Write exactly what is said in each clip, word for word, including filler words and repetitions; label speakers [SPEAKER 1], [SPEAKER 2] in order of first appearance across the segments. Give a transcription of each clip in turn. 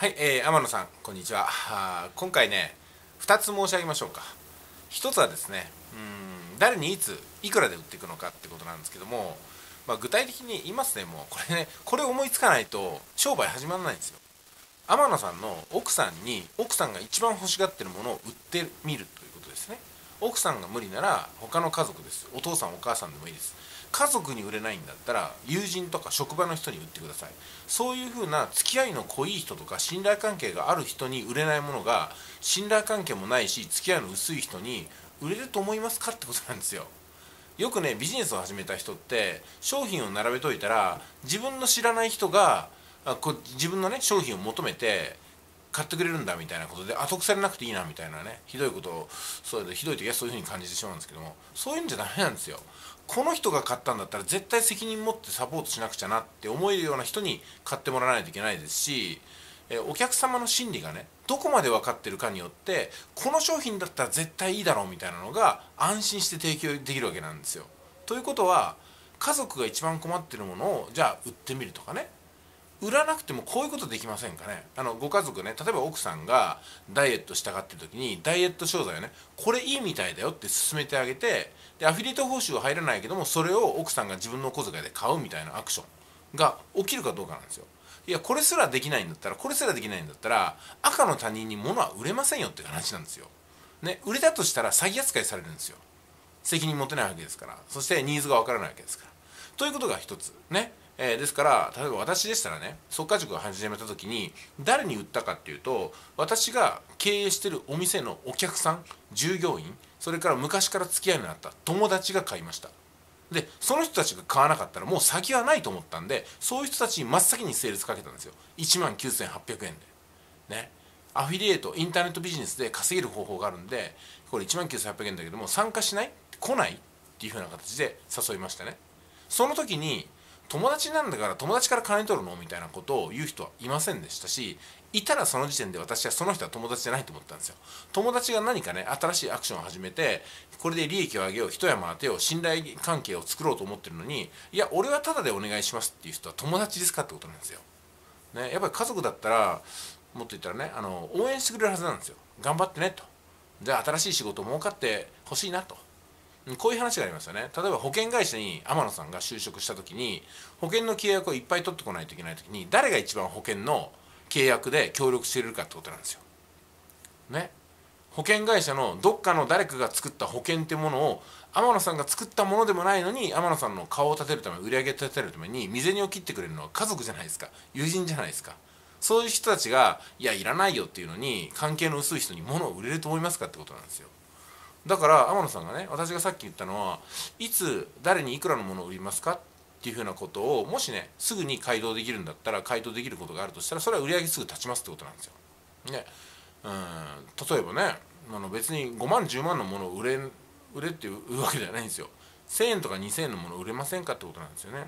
[SPEAKER 1] はい、えー、天野さん、こんにちは。あー今回ね、ふたつ申し上げましょうか。ひとつはですね、うーん、誰にいつ、いくらで売っていくのかってことなんですけども、まあ、具体的に言いますね、もう、これね、これ思いつかないと、商売始まらないんですよ。天野さんの奥さんに、奥さんが一番欲しがってるものを売ってみるということですね。奥さんが無理なら、他の家族です。お父さん、お母さんでもいいです。家族に売れないんだったら友人とか職場の人に売ってください。そういうふうな付き合いの濃い人とか信頼関係がある人に売れないものが、信頼関係もないし付き合いの薄い人に売れると思いますかってことなんですよ。よくね、ビジネスを始めた人って商品を並べといたら、自分の知らない人があこ自分のね商品を求めて買ってくれるんだみたいなことで、後腐れなくていいなみたいなね、ひどいことを、そうでひどい時はそういうふうに感じてしまうんですけども、そういうんじゃダメなんですよ。この人が買ったんだったら絶対責任持ってサポートしなくちゃなって思えるような人に買ってもらわないといけないですし、えお客様の心理がねどこまで分かってるかによって、この商品だったら絶対いいだろうみたいなのが安心して提供できるわけなんですよ。ということは、家族が一番困ってるものをじゃあ売ってみるとかね、売らなくてもこういうことできませんかね。あのご家族ね、例えば奥さんがダイエットしたがってる時に、ダイエット商材をね、これいいみたいだよって勧めてあげて、でアフィリエイト報酬は入らないけども、それを奥さんが自分の小遣いで買うみたいなアクションが起きるかどうかなんですよ。いや、これすらできないんだったらこれすらできないんだったら赤の他人に物は売れませんよって話なんですよ。ね、売れたとしたら詐欺扱いされるんですよ。責任持てないわけですから。そしてニーズがわからないわけですから。ということが一つね。えー、ですから例えば私でしたらね、速稼塾を始めた時に誰に売ったかっていうと、私が経営してるお店のお客さん、従業員、それから昔から付き合いのあった友達が買いました。でその人たちが買わなかったらもう先はないと思ったんで、そういう人たちに真っ先にセールスかけたんですよ。いちまんきゅうせんはっぴゃくえんでね。アフィリエイトインターネットビジネスで稼げる方法があるんで、これいちまんきゅうせんはっぴゃくえんだけども参加しない、来ないっていう風な形で誘いましたね。その時に、友達なんだから友達から金取るのみたいなことを言う人はいませんでしたし、いたらその時点で私はその人は友達じゃないと思ったんですよ。友達が何かね新しいアクションを始めて、これで利益を上げよう、一山当てよう、信頼関係を作ろうと思ってるのに、いや俺はタダでお願いしますっていう人は友達ですかってことなんですよ。ね、やっぱり家族だったら、もっと言ったらね、あの応援してくれるはずなんですよ。頑張ってねと。じゃあ新しい仕事儲かってほしいなと。こういう話がありますよね。例えば保険会社に天野さんが就職した時に、保険の契約をいっぱい取ってこないといけない時に、誰が一番保険の契約で協力しているかってことなんですよ。ね。保険会社のどっかの誰かが作った保険ってものを、天野さんが作ったものでもないのに、天野さんの顔を立てるため、売り上げを立てるために身銭を切ってくれるのは家族じゃないですか、友人じゃないですか。そういう人たちがいやいらないよっていうのに、関係の薄い人に物を売れると思いますかってことなんですよ。だから天野さんがね、私がさっき言ったのは、いつ誰にいくらのものを売りますかっていうふうなことを、もしねすぐに回答できるんだったら、回答できることがあるとしたら、それは売り上げすぐ立ちますってことなんですよ。ね、うん例えばね、あの別にごまんじゅうまんのものを売れ売れっていうわけじゃないんですよ。せんえんとかにせんえんのものを売れませんかってことなんですよね。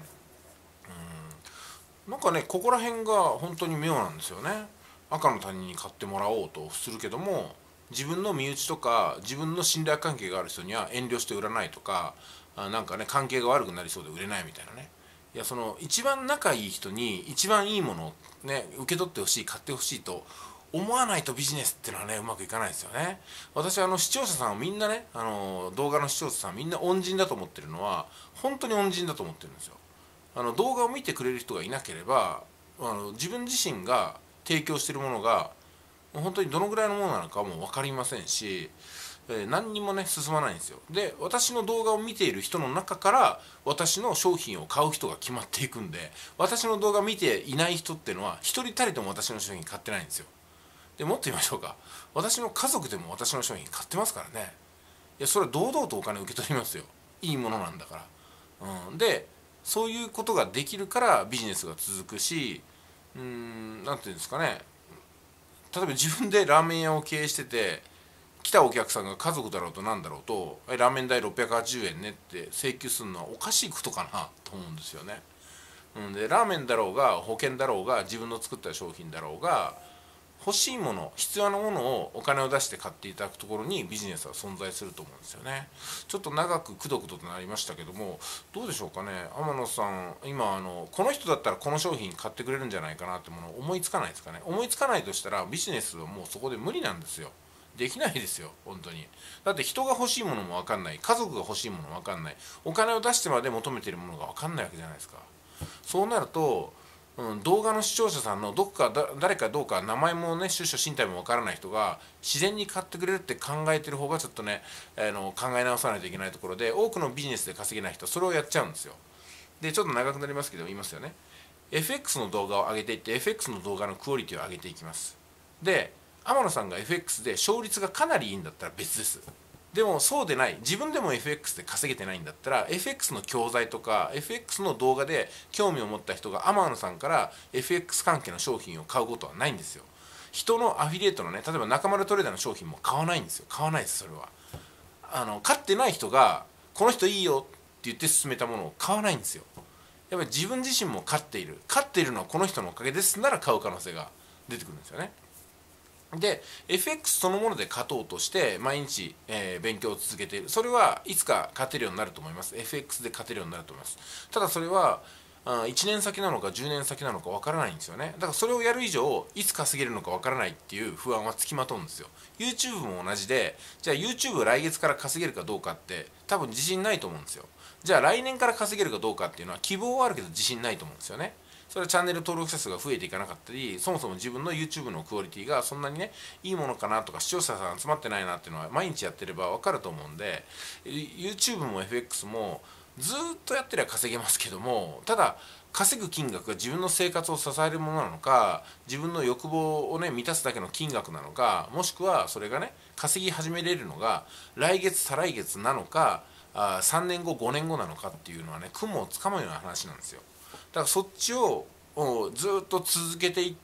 [SPEAKER 1] うんなんかね、ここら辺が本当に妙なんですよね。赤の他人に買ってもらおうとするけども、自分の身内とか自分の信頼関係がある人には遠慮して売らないとか、あなんかね関係が悪くなりそうで売れないみたいなね。いや、その一番仲いい人に一番いいものをね受け取ってほしい、買ってほしいと思わないとビジネスっていうのはねうまくいかないですよね。私はあの視聴者さんをみんなね、あの動画の視聴者さんみんな恩人だと思ってるのは、本当に恩人だと思ってるんですよ。あの動画を見てくれる人がいなければ、あの自分自身が提供しているものが本当にどのぐらいのものなのかも分かりませんし、えー何にもね進まないんですよ。で私の動画を見ている人の中から私の商品を買う人が決まっていくんで、私の動画を見ていない人っていうのは一人たりとも私の商品買ってないんですよ。でもっと言いましょうか、私の家族でも私の商品買ってますからね。いや、それは堂々とお金受け取りますよ。いいものなんだから。うん、でそういうことができるからビジネスが続くし、うーんなんていうんですかね、例えば自分でラーメン屋を経営してて、来たお客さんが家族だろうとなんだろうと、ラーメン代ろっぴゃくはちじゅうえんねって請求するのはおかしいことかなと思うんですよね。うん、でラーメンだろうが保険だろうが自分の作った商品だろうが、 欲しいもの、必要なものをお金を出して買っていただくところにビジネスは存在すると思うんですよね。ちょっと長くくどくどとなりましたけども、どうでしょうかね。天野さん、今あのこの人だったらこの商品買ってくれるんじゃないかなってものを思いつかないですかね。思いつかないとしたらビジネスはもうそこで無理なんですよ。できないですよ本当に。だって人が欲しいものも分かんない、家族が欲しいものも分かんない、お金を出してまで求めているものが分かんないわけじゃないですか。そうなると、うん、動画の視聴者さんのどこかだ誰かどうか名前もね出処身体も分からない人が自然に買ってくれるって考えてる方がちょっとね、あの考え直さないといけないところで、多くのビジネスで稼げない人はそれをやっちゃうんですよ。でちょっと長くなりますけど言いますよね。 エフエックス の動画を上げていって エフエックス の動画のクオリティを上げていきます。で天野さんが エフエックス で勝率がかなりいいんだったら別です。でもそうでない、自分でも エフエックス で稼げてないんだったら エフエックス の教材とか エフエックス の動画で興味を持った人が天野さんから エフエックス 関係の商品を買うことはないんですよ。人のアフィリエイトのね、例えば中丸トレーダーの商品も買わないんですよ。買わないです。それはあの買ってない人がこの人いいよって言って勧めたものを買わないんですよ。やっぱり自分自身も買っている買っているのはこの人のおかげですなら買う可能性が出てくるんですよね。で エフエックス そのもので勝とうとして毎日、えー勉強を続けている、それはいつか勝てるようになると思います。 エフエックス で勝てるようになると思います。ただそれはあいちねん先なのかじゅうねん先なのかわからないんですよね。だからそれをやる以上いつ稼げるのかわからないっていう不安はつきまとうんですよ。 YouTube も同じで、じゃあ YouTube を来月から稼げるかどうかって多分自信ないと思うんですよ。じゃあ来年から稼げるかどうかっていうのは希望はあるけど自信ないと思うんですよね。それはチャンネル登録者数が増えていかなかったり、そもそも自分の YouTube のクオリティがそんなにねいいものかなとか視聴者さん集まってないなっていうのは毎日やってれば分かると思うんで、 YouTube も エフエックス もずっとやってりゃ稼げますけども、ただ稼ぐ金額が自分の生活を支えるものなのか、自分の欲望をね満たすだけの金額なのか、もしくはそれがね稼ぎ始めれるのが来月再来月なのか、あさんねんごごねんごなのかっていうのはね雲をつかむような話なんですよ。だからそっちをずっと続けていって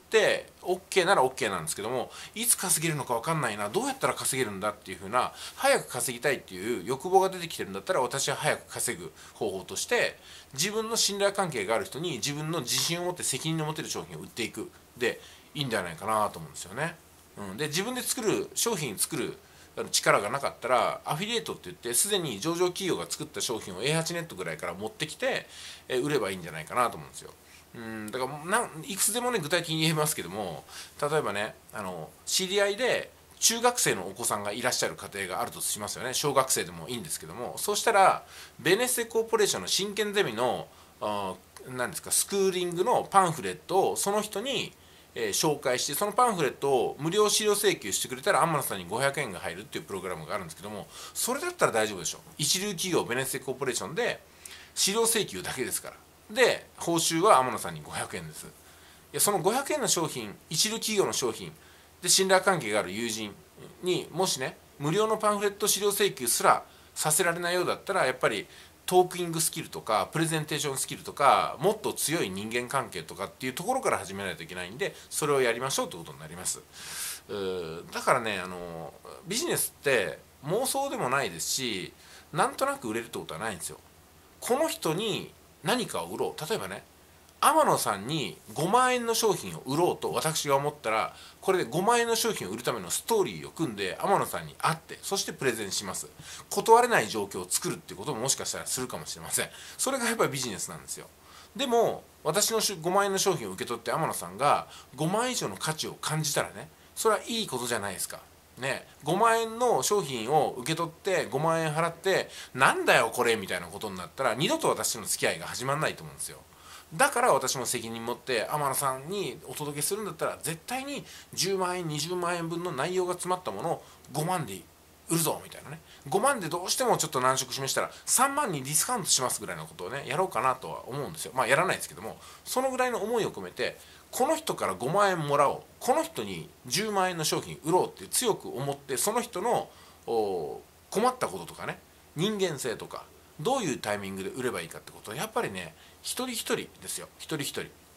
[SPEAKER 1] OK なら OK なんですけども、いつ稼げるのか分かんないな、どうやったら稼げるんだっていう風な、早く稼ぎたいっていう欲望が出てきてるんだったら、私は早く稼ぐ方法として自分の信頼関係がある人に自分の自信を持って責任を持てる商品を売っていくでいいんじゃないかなと思うんですよね。うん、で自分で作る商品作る力がなかったらアフィリエイトって言ってすでに上場企業が作った商品を エーはち ネットぐらいから持ってきて売ればいいんじゃないかなと思うんですよ。うんだからなんいくつでもね具体的に言えますけども、例えばねあの知り合いで中学生のお子さんがいらっしゃる家庭があるとしますよね。小学生でもいいんですけども、そうしたらベネッセコーポレーションの真剣ゼミの何ですかスクーリングのパンフレットをその人にえー紹介して、そのパンフレットを無料資料請求してくれたら天野さんにごひゃくえんが入るっていうプログラムがあるんですけども、それだったら大丈夫でしょ。一流企業ベネッセコーポレーションで資料請求だけですから。で報酬は天野さんにごひゃくえんです。いやそのごひゃくえんの商品、一流企業の商品で信頼関係がある友人にもしね無料のパンフレット資料請求すらさせられないようだったら、やっぱりトークイングスキルとかプレゼンテーションスキルとかもっと強い人間関係とかっていうところから始めないといけないんで、それをやりましょうということになります。だからねあのビジネスって妄想でもないですし、なんとなく売れるってことはないんですよ。この人に何かを売ろう、例えばね天野さんにごまんえんの商品を売ろうと私が思ったら、これでごまんえんの商品を売るためのストーリーを組んで天野さんに会って、そしてプレゼンします。断れない状況を作るっていうことももしかしたらするかもしれません。それがやっぱりビジネスなんですよ。でも私のごまんえんの商品を受け取って天野さんがごまん以上の価値を感じたらね、それはいいことじゃないですか。ね、ごまんえんの商品を受け取ってごまんえん払ってなんだよこれみたいなことになったら二度と私との付き合いが始まらないと思うんですよ。だから私も責任持って天野さんにお届けするんだったら絶対にじゅうまんえんにじゅうまんえん分の内容が詰まったものをごまんで売るぞみたいなね、ごまんでどうしてもちょっと難色示したらさんまんにディスカウントしますぐらいのことをねやろうかなとは思うんですよ。まあやらないですけども、そのぐらいの思いを込めてこの人からごまんえんもらおう、この人にじゅうまんえんの商品売ろうって強く思って、その人の困ったこととかね人間性とかどういうタイミングで売ればいいかってことはやっぱりね一人一人ですよ。一人一人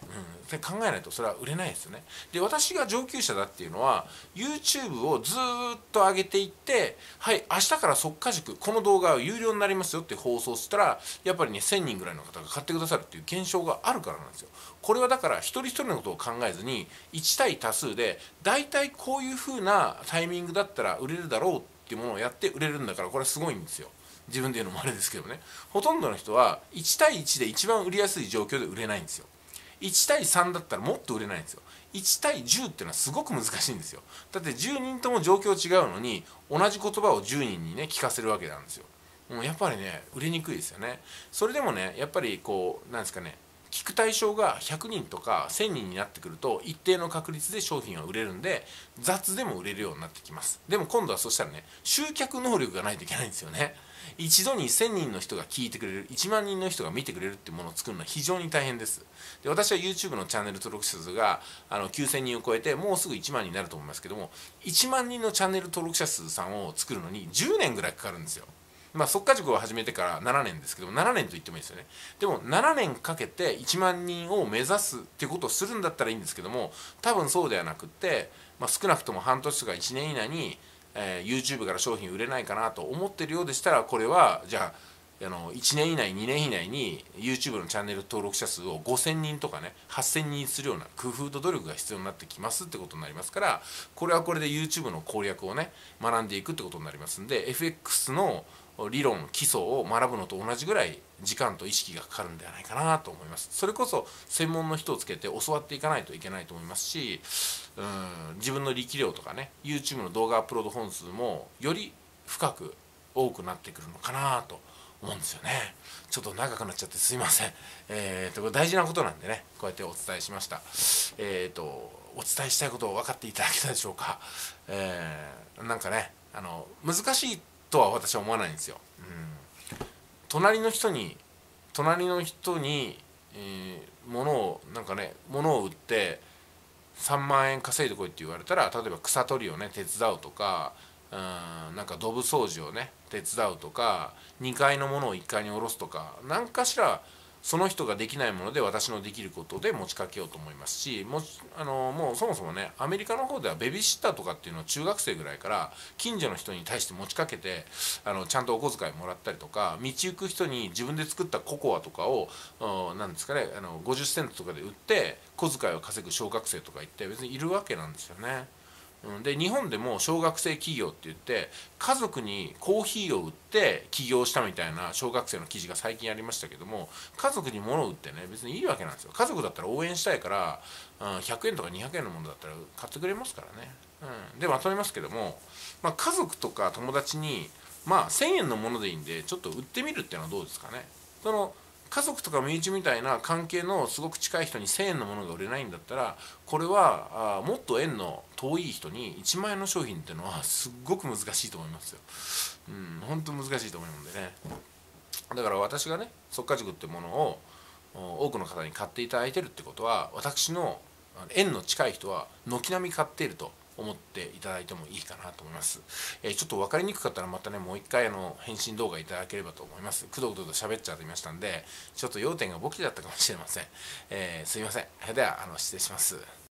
[SPEAKER 1] うん、考えないとそれは売れないですよね。で、私が上級者だっていうのは YouTube をずーっと上げていって、はい明日から即価塾この動画は有料になりますよって放送したら、やっぱりねせんにんぐらいの方が買ってくださるっていう現象があるからなんですよ。これはだから一人一人のことを考えずにいち対多数で、だいたいこういう風なタイミングだったら売れるだろうっていうものをやって売れるんだから、これはすごいんですよ。自分で言うのもあれですけどね。ほとんどの人はいち対いちで一番売りやすい状況で売れないんですよ。いち対さんだったらもっと売れないんですよ。いち対じゅうっていうのはすごく難しいんですよ。だってじゅうにんとも状況違うのに同じ言葉をじゅうにんにね聞かせるわけなんですよ。もうやっぱりね売れにくいですよね。それでもねやっぱりこうなんですかね、聞く対象がひゃくにんとかせんにんになってくると一定の確率で商品は売れるんで、雑でも売れるようになってきます。でも今度はそしたらね集客能力がないといけないんですよね。一度にせんにんの人が聞いてくれる、いちまんにんの人が見てくれるっていうものを作るのは非常に大変です。で、私は YouTube のチャンネル登録者数があのきゅうせんにんを超えてもうすぐいちまんになると思いますけども、いちまんにんのチャンネル登録者数さんを作るのにじゅうねんぐらいかかるんですよ。まあ即価塾を始めてからななねんですけども、ななねんと言ってもいいですよね。でもななねんかけていちまんにんを目指すっていうことをするんだったらいいんですけども、多分そうではなくって、まあ、少なくとも半年とかいちねん以内に、えー、YouTube から商品売れないかなと思ってるようでしたら、これはじゃああのいちねん以内にねん以内に YouTube のチャンネル登録者数をごせんにんとかねはっせんにんするような工夫と努力が必要になってきますってことになりますから、これはこれで YouTube の攻略をね学んでいくってことになりますんで、 エフエックス の理論基礎を学ぶのと同じぐらい時間と意識がかかるんではないかなと思います。それこそ専門の人をつけて教わっていかないといけないと思いますし、うん自分の力量とかね YouTube の動画アップロード本数もより深く多くなってくるのかなと思うんですよね。ちょっと長くなっちゃってすいません。えーと、これ大事なことなんでね、こうやってお伝えしました。えーと、お伝えしたいことを分かっていただけたでしょうか。えー、なんかね、あの難しいとは私は思わないんですよ。うん、隣の人に隣の人に、えー、物をなんかね物を売ってさんまんえん稼いでこいって言われたら、例えば草取りをね手伝うとか、うんなんかドブ掃除をね手伝うとか、にかいのものをいっかいに下ろすとか、何かしらその人ができないもので私のできることで持ちかけようと思いますし、もあのもうそもそもねアメリカの方ではベビーシッターとかっていうのは中学生ぐらいから近所の人に対して持ちかけて、あのちゃんとお小遣いもらったりとか、道行く人に自分で作ったココアとかを何ですかね、あのごじゅっセントとかで売って小遣いを稼ぐ小学生とかいって別にいるわけなんですよね。で日本でも小学生企業って言って家族にコーヒーを売って起業したみたいな小学生の記事が最近ありましたけども、家族に物を売ってね別にいいわけなんですよ。家族だったら応援したいから、うん、ひゃくえんとかにひゃくえんのものだったら買ってくれますからね、うん、でまとめますけども、まあ、家族とか友達にまあせんえんのものでいいんでちょっと売ってみるっていうのはどうですかね。その家族とか身内みたいな関係のすごく近い人にせんえんのものが売れないんだったら、これはあもっと縁の遠い人にいちまんえんの商品っていうのはすっごく難しいと思いますよ。うん本当難しいと思うんでね。だから私がね即価塾ってものを多くの方に買っていただいてるってことは、私の縁の近い人は軒並み買っていると思っていただいてもいいかなと思います。えー、ちょっと分かりにくかったらまたねもう一回あの返信動画いただければと思います。くどくどと喋っちゃいましたんでちょっと要点がボケちゃったかもしれません。えー、すいません。ではあの失礼します。